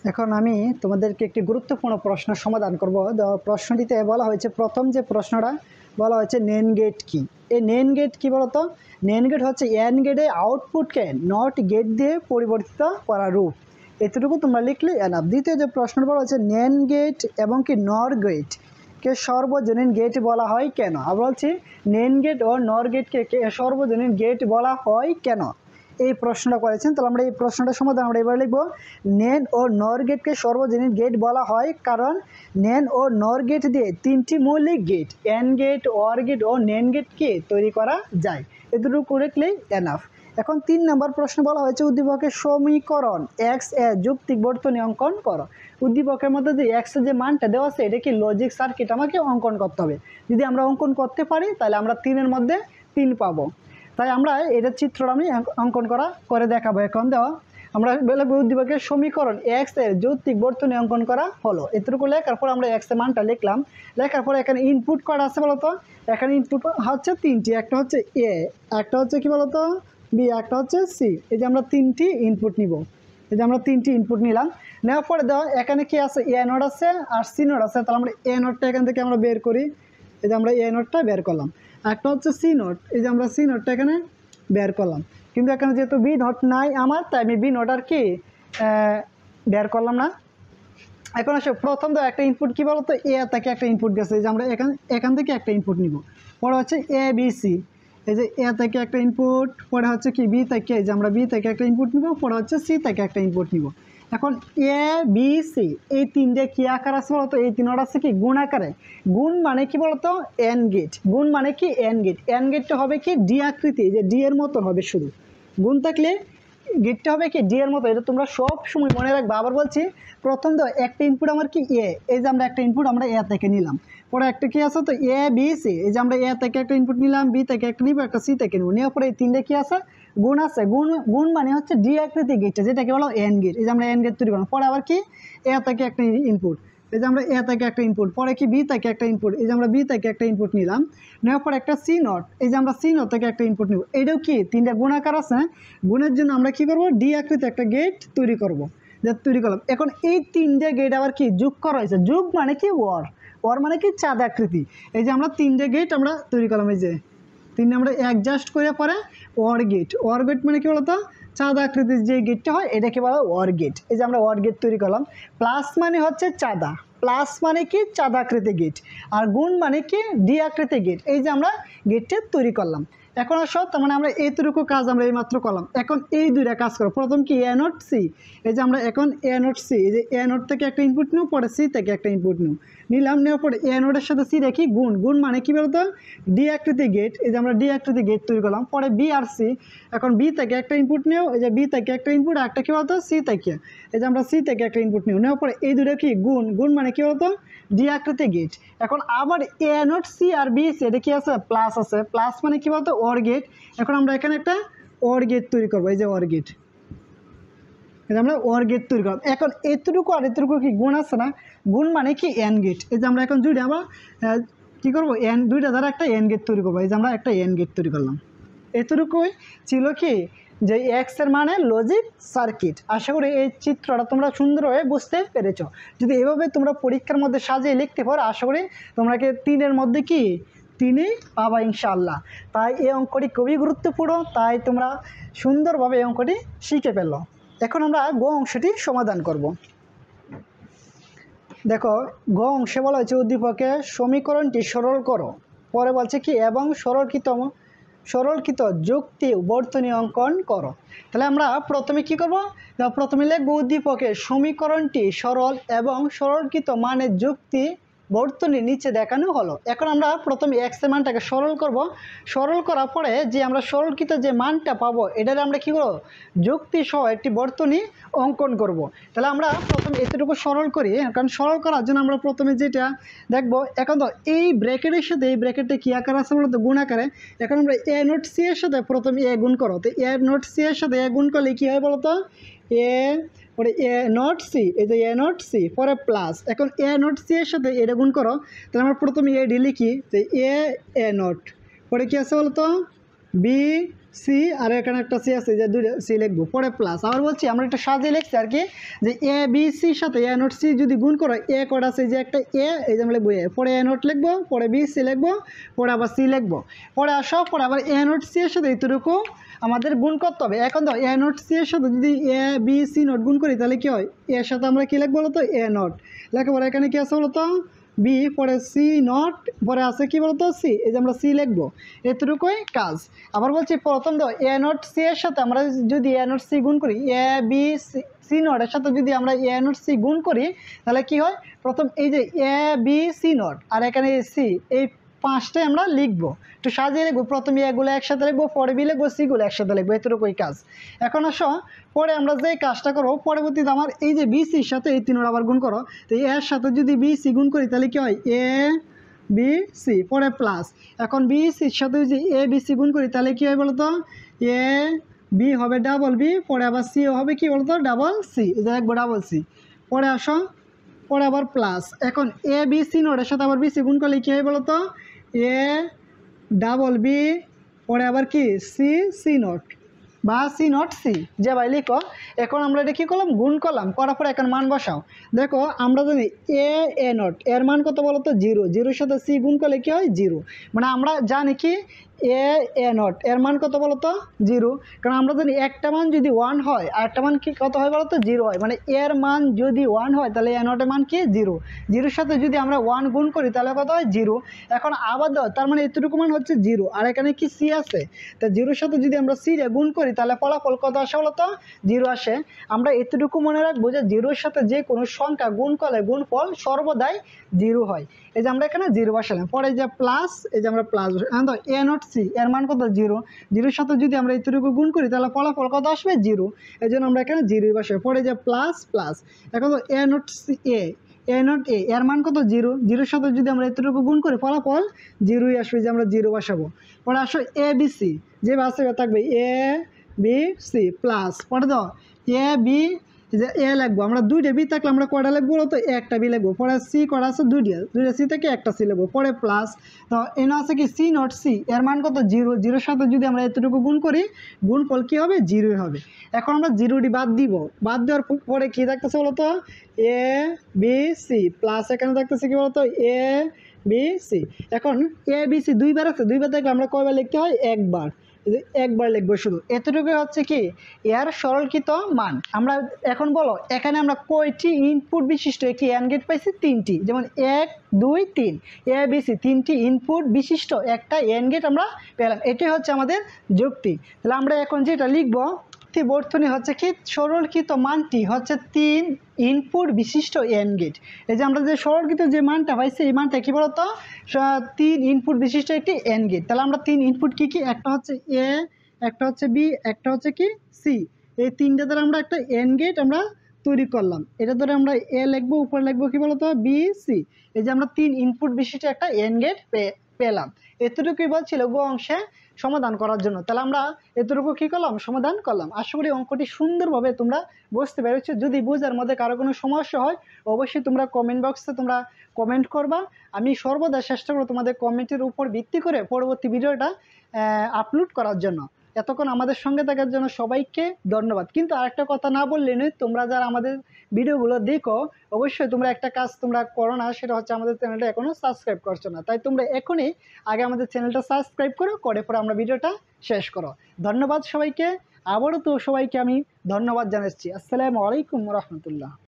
এখন আমি তোমাদেরকে একটি গুরুত্বপূর্ণ প্রশ্ন সমাধান করব। প্রশ্নটিতে বলা হয়েছে, প্রথম যে প্রশ্নটা বলা হয়েছে নেন গেট কি। এই নেন গেট কি বলতো? নেন গেট হচ্ছে এন গেটে আউটপুটকে নট গেট দিয়ে পরিবর্তিত করা রূপ। এতটুকু তোমরা লিখলে এনাফ। দ্বিতীয় যে প্রশ্নটা বলা হচ্ছে নেন গেট এবং কি নর গেট কে সর্বজনীন গেট বলা হয় কেন। আমরা বলছি নেন গেট ও নর গেটকে সর্বজনীন গেট বলা হয় কেন, এই প্রশ্নটা করেছেন। তাহলে আমরা এই প্রশ্নটার সমাধান আমরা এবার লিখব, নেন ও নর গেটকে সর্বজনীন গেট বলা হয় কারণ নেন ও নর গেট দিয়ে তিনটি মৌলিক gate and gate, or gate ও নেন গেটকে তৈরি করা যায়। এতটুকু লিখলেই এনাফ। এখন 3 নম্বর প্রশ্ন বলা হয়েছে উদ্দীপকের সমীকরণ এক্স এ যৌক্তিক বর্তনী অঙ্কন করো। উদ্দীপকের মধ্যে যে এক্স এর যে মানটা দেওয়া আছে এটা কি লজিক সার্কিট আমাকে অঙ্কন করতে হবে। যদি আমরা অঙ্কন করতে পারি তাহলে আমরা 3-এর মধ্যে 3 পাবো। তাই আমরা এটার চিত্রটা আমি অঙ্কন করে দেখাবো। এখন দেওয়া আমরা উদ্দীপকের সমীকরণ এক্স এর যৌক্তিক বর্তনী অঙ্কন করা হলো। এতটুকু লেখার পর আমরা এক্স এর মানটা লিখলাম। লেখার পর এখানে ইনপুট করা আছে বলতো, এখানে ইনপুট হচ্ছে 3টি, একটা হচ্ছে এ, একটা হচ্ছে কি বলতো বি, একটা হচ্ছে সি। এই যে আমরা 3টি ইনপুট নিব। এই যে আমরা 3টি ইনপুট নিলাম। নেওয়ার পরে দেওয়া এখানে কি আছে, এ নোট আছে আর সি নোট আছে। তাহলে আমরা এ নোটটা এখান থেকে আমরা বের করি। এই যে আমরা এ নোটটা বের করলাম। একটা হচ্ছে সি নোট, এই যে আমরা সি নোটটা এখানে বের করলাম। কিন্তু এখানে যেহেতু বি নোট নাই আমার, তাই আমি বি নোট আর কি বের করলাম না। এখন আসলে প্রথম তো একটা ইনপুট কি বলতো, এ থেকে একটা ইনপুট গেছে। এই যে আমরা এখান থেকে একটা ইনপুট নিব। পরে হচ্ছে এ বি সি, এই যে এ থেকে একটা ইনপুট, পরে হচ্ছে কি বি থেকে, এই যে আমরা বি থেকে একটা ইনপুট নিব, পরে হচ্ছে সি থেকে একটা ইনপুট নিব। এখন এ বি সি এই 3টে কি আকার আছে বলতো, এই 3টা আছে কি গুণ আকারে। গুণ মানে কি বলতো এন গেট, গুণ মানে কি এন গেট। এন গেটটা হবে কি ডি আকৃতি, যে ডি এর মতন হবে। শুধু গুণ থাকলে গেটটা হবে কি ডি এর মতো। এটা তোমরা সব সময় মনে রাখবে। আবার বলছি, প্রথম তো একটা ইনপুট আমার কি এ, এই যে আমরা একটা ইনপুট আমরা এ থেকে নিলাম। পরে একটা কি আছে তো এ বি সি, এই যে আমরা এ থেকে একটা ইনপুট নিলাম, বি থেকে একটা নিব, একটা সি থেকে নিব। নেওয়ার পরে এই 3টে কি আছে গুণ আছে। গুণ মানে হচ্ছে ডি আকৃতি গেটটা, যেটাকে বলো এন গেট। এই যে আমরা এন গেট তৈরি করলাম। পরে আবার কি এ থেকে একটা ইনপুট, এই যে আমরা এ থেকে একটা ইনপুট, পরে কি বি থেকে একটা ইনপুট, এই যে আমরা বি থেকে একটা ইনপুট নিলাম। নেওয়ার পর একটা সি নট, এই যে আমরা সি নট থেকে একটা ইনপুট নিব। এইটাও কি 3টা গুণাকার আছে। গুণের জন্য আমরা কি করব, ডি আকৃতি একটা গেট তৈরি করব। যে তৈরি করলাম। এখন এই 3টে গেট আবার কি যোগ করা হয়েছে। যোগ মানে কি ওয়ার, ওয়ার মানে কি চাঁদ আকৃতি। এই যে আমরা 3টে গেট আমরা তৈরি করলাম। এই যে 3টে আমরা অ্যাডজাস্ট করে পরে ওয়ার গেট। ওয়ার গেট মানে কি বলতো চাঁদা আকৃতির যে গেটটা হয় এটাকে বলা হয় ওয়ার গেট। এই যে আমরা ওয়ার গেট তৈরি করলাম। প্লাস মানে হচ্ছে চাঁদা, প্লাস মানে কি চাঁদা আকৃতি গেট, আর গুণ মানে কি ডি আকৃতি গেট। এই যে আমরা গেটটা তৈরি করলাম। এখন আসো, তার মানে আমরা এইটুকু কাজ আমরা এইমাত্র করলাম। এখন এই 2টা কাজ করো। প্রথম কি এ নোট সি, এই যে আমরা এখন এ নোট সি, এই যে এ নোট থেকে একটা ইনপুট নিব, পরে সি থেকে একটা ইনপুট নিলাম। নেওয়ার পরে এ নোটের সাথে সি দেখি গুণ। গুণ মানে কি বলতো ডি আকৃতি গেট। এই যে আমরা ডি আকৃতি গেট তৈরি করলাম। পরে বি আর সি, এখন বি থেকে একটা ইনপুট নিও, এই যে বি থেকে একটা ইনপুট, আর একটা কি বলতো সি থেকে, এই যে আমরা সি থেকে একটা ইনপুট নিও। নেওয়ার পরে এই 2টা কি গুণ। গুণ মানে কি বলতো ডি আকৃতি গেট। এখন আবার এ নোট সি আর বি সি এটা কি আছে প্লাস আছে। প্লাস মানে কি বলতো ওর গেট। এখন আমরা এখানে একটা ওর গেট তৈরি করবো। এই যে ওর গেট, আমরা ওর গেট তৈরি করলাম। এখন এতটুকু আর এতটুকু কি গুণ আছে না, গুণ মানে কি এন গেট। এই যে আমরা এখন জুড়ে আমরা কি করবো, এন 2টা দ্বারা একটা এন গেট তৈরি করবো। এই যে আমরা একটা এন গেট তৈরি করলাম। এতটুকুই ছিল কি যে এক্স এর মানে লজিক সার্কিট। আশা করি এই চিত্রটা তোমরা সুন্দরভাবে বুঝতে পেরেছো। যদি এভাবে তোমরা পরীক্ষার মধ্যে সাজিয়ে লিখতে পারো, আশা করি তোমরাকে 3-এর মধ্যে কি 3ই পাবা ইনশাআল্লাহ। তাই এই অঙ্কটি খুবই গুরুত্বপূর্ণ, তাই তোমরা সুন্দরভাবে এই অঙ্কটি শিখে পেলো। এখন আমরা গ অংশটি সমাধান করব। দেখো গ অংশে বলা হয়েছে উদ্দীপকের সমীকরণটি সরল করো। পরে বলছে কি এবং সরলকৃত যুক্তি বর্তনী অঙ্কন করো। তাহলে আমরা প্রথমে কি করব, প্রথমে লিখব উদ্দীপকের সমীকরণটি সরল এবং সরলকৃত মানের যুক্তি বর্তনী নিচে দেখানো হলো। এখন আমরা প্রথমে এক্স এর মানটাকে সরল করব। সরল করার পরে যে আমরা সরলকৃত যে মানটা পাবো এটারে আমরা কি করব, যুক্তি সহ একটি বর্তনী অঙ্কন করব। তাহলে আমরা প্রথমে এতটুকু সরল করি, কারণ সরল করার জন্য আমরা প্রথমে যেটা দেখব, এখন তো এই ব্র্যাকেটের সাথে এই ব্র্যাকেটে কি আকার আছে বলতো গুণ আকারে। এখন আমরা এ নোট সি এর সাথে প্রথমে এ গুণ করো। তো এ নোট সি এর সাথে এ গুণ করলে কি হয় বলতো এ, পরে এ নট সি, এই যে এ নট সি, পরে প্লাস। এখন এ নট সি এর সাথে এটা গুণ করো। তাহলে আমরা প্রথমে এ ডি লিখি যে এ নট, পরে কি আছে বলতো বি সি আর এখানে একটা সি আছে, যে দুইটা সি লিখবো, পরে প্লাস। আবার বলছি আমরা একটা সাজিয়ে লিখছি আর কি, যে এ বি সির সাথে এ নট সি যদি গুণ করো, এ কটা আছে যে একটা এ, এই যে আমরা লিখবো এ, পরে এ নট লিখবো, পরে বি সি লিখবো, পরে আবার সি লিখবো, পরে আসো পরে আবার এ নট সি এর সাথে এইটুকু আমাদের গুণ করতে হবে। এখন তো এ নট সি এর সাথে যদি এ বি সি নট গুণ করি তাহলে কি হয়, এর সাথে আমরা কি লিখবো বলো তো, এ নট লেখা, পরে এখানে কি আছে বলো তো বি, পরে সি নট, পরে আছে কি বলতো সি, এই যে আমরা সি লিখবো, এতটুকুই কাজ। আবার বলছি প্রথম দাও এ নট সি এর সাথে আমরা যদি এ নট সি গুণ করি, এ বি সি নট এর সাথে যদি আমরা এ নট সি গুণ করি তাহলে কি হয়, প্রথম এই যে এ বি সি নট আর এখানে সি, এই পাঁচটাই আমরা লিখবো, একটু সাজিয়ে লিখবো। প্রথমে এগুলো একসাথে লিখবো, পরে বি লিখবো, সিগুলো একসাথে লিখবো, এতটুকুই কাজ। এখন আসো পরে আমরা যে কাজটা করবো, পরবর্তীতে আমার এই যে বি সির সাথে এই তিনটা আবার গুণ করো, তো এর সাথে যদি বি সি গুণ করি তাহলে কি হয়, এ বি সি, পরে প্লাস। এখন বি সির সাথে যদি এ বি সি গুণ করি তাহলে কি হয় বলতো, এ বি হবে ডাবল বি, পরে আবার সি হবে কি বলতো ডাবল সি, এই যে লিখবো ডাবল সি, পরে আসো পরে আবার প্লাস। এখন এ বি সি নোটের সাথে আবার বি সি গুণ করলে কী হয় বলতো, এ ডাবল বি, পরে আবার কি সি সি নোট বা সি নট সি, যে ভাই লিখো। এখন আমরা এটা কী করলাম, গুণ করলাম, করার পরে এখন মান বসাও। দেখো আমরা জানি এ নট এর মান কত বলো তো, জিরো, জিরোর সাথে সি গুণ করলে কী হয়, জিরো। মানে আমরা জানি কি এ নট এর মান কত বলো তো, জিরো। কারণ আমরা জানি একটা মান যদি 1 হয় আর একটা মান কি কত হয় বলো তো, জিরো হয়। মানে এর মান যদি 1 হয় তাহলে এ নটের মান কি জিরো, জিরোর সাথে যদি আমরা 1 গুণ করি তাহলে কত হয়, জিরো। এখন আবার দাও, তার মানে এতটুকু মান হচ্ছে জিরো, আর এখানে কি সি আছে, তা জিরোর সাথে যদি আমরা সি রে গুণ করি তাহলে ফলাফল কত আসে বলো তো, জিরো আসে। আমরা এতটুকু মনে রাখবো যে জিরোর সাথে যে কোনো সংখ্যা গুণ করলে গুণফল সর্বদাই জিরো হয়। এই যে আমরা এখানে জিরো বসালাম, পরে যে প্লাস, এই যে আমরা প্লাস এ নট সি এর মান কত, জিরো, জিরোর সাথে যদি আমরা এতটুকু গুণ করি তাহলে ফলাফল কত আসবে, জিরো। এই জন্য আমরা এখানে জিরো বসাই, পরে যে প্লাস প্লাস। এখন তো A not C A not এর মান কত, জিরো, জিরোর সাথে যদি আমরা এতটুকু গুণ করি ফলাফল জিরোই আসবে, যে আমরা জিরো বসাবো। পরে আসো এ বি সি, যে বাসে থাকবে এ বি সি প্লাস, পরে দাও এ বি, যে এ লিখবো আমরা, দুইটা বি থাকলে আমরা কয়টা লিখবো তো, একটা বি লিখবো, পরে সি কটা আছে, দুইটা সি থেকে একটা সি লিখবো, পরে প্লাস। তো এনে আছে কি সি নট সি এর মান কত, জিরো, জিরোর সাথে যদি আমরা এতটুকু গুণ করি গুণফল কী হবে, জিরোই হবে। এখন আমরা জিরোটি বাদ দিব, বাদ দেওয়ার পরে কী থাকতেছে বলতো, এ বি সি প্লাস, এখানে থাকতেছে কি বলতো, এ বি সি। এখন এ বি সি দুইবার আছে, দুইবার থাকলে আমরা কয়বার লিখতে হয়, একবার, একবার লিখবো শুধু। এতটুকু হচ্ছে কি এর সরলকৃত মান। আমরা এখন বলো এখানে আমরা কয়টি ইনপুট বিশিষ্ট একটি অ্যান্ড গেট পাইছি, তিনটি, যেমন 1 2 3 এ বি সি, তিনটি ইনপুট বিশিষ্ট একটা অ্যান্ড গেট আমরা পেলাম। এটাই হচ্ছে আমাদের যুক্তি। তাহলে আমরা এখন যেটা লিখবো, বর্তনী হচ্ছে কি সরলকৃত মানটি হচ্ছে 3 ইনপুট বিশিষ্ট অ্যান্ড গেট। এই যে আমরা যে সরলকৃত যে মানটা পাইছি এই মানটা কি বলতো, 3 ইনপুট বিশিষ্ট একটি অ্যান্ড গেট। তাহলে আমরা 3 ইনপুট কি কি, একটা হচ্ছে এ, একটা হচ্ছে বি, একটা হচ্ছে কি সি, এই তিনটা দ্বারা আমরা একটা অ্যান্ড গেট আমরা তৈরি করলাম। এটা ধরে আমরা এ লিখবো, উপরে লিখবো কি বলতো, বি সি। এই যে আমরা 3 ইনপুট বিশিষ্ট একটা অ্যান্ড গেট পেলাম। এতটুকুই বলছিল গ অংশে সমাধান করার জন্য। তাহলে আমরা এতটুকু কী করলাম, সমাধান করলাম। আশা করি অঙ্কটি সুন্দরভাবে তোমরা বুঝতে পেরেছো। যদি বোঝার মধ্যে কারো কোনো সমস্যা হয় অবশ্যই তোমরা কমেন্ট বক্সে তোমরা কমেন্ট করবা। আমি সর্বদা চেষ্টা করব তোমাদের কমেন্টের উপর ভিত্তি করে পরবর্তী ভিডিওটা আপলোড করার জন্য। এতক্ষণ আমাদের সঙ্গে থাকার জন্য সবাইকে ধন্যবাদ। কিন্তু আরেকটা কথা না বললে নয়, তোমরা যারা আমাদের ভিডিওগুলো দেখো অবশ্যই তোমরা একটা কাজ তোমরা করো না, সেটা হচ্ছে আমাদের চ্যানেলটা এখনও সাবস্ক্রাইব করছো না। তাই তোমরা এখনই আগে আমাদের চ্যানেলটা সাবস্ক্রাইব করো, করে পরে আমরা ভিডিওটা শেষ করো। ধন্যবাদ সবাইকে, আবারও তো সবাইকে আমি ধন্যবাদ জানাচ্ছি। আসসালামু আলাইকুম রহমতুল্লাহ।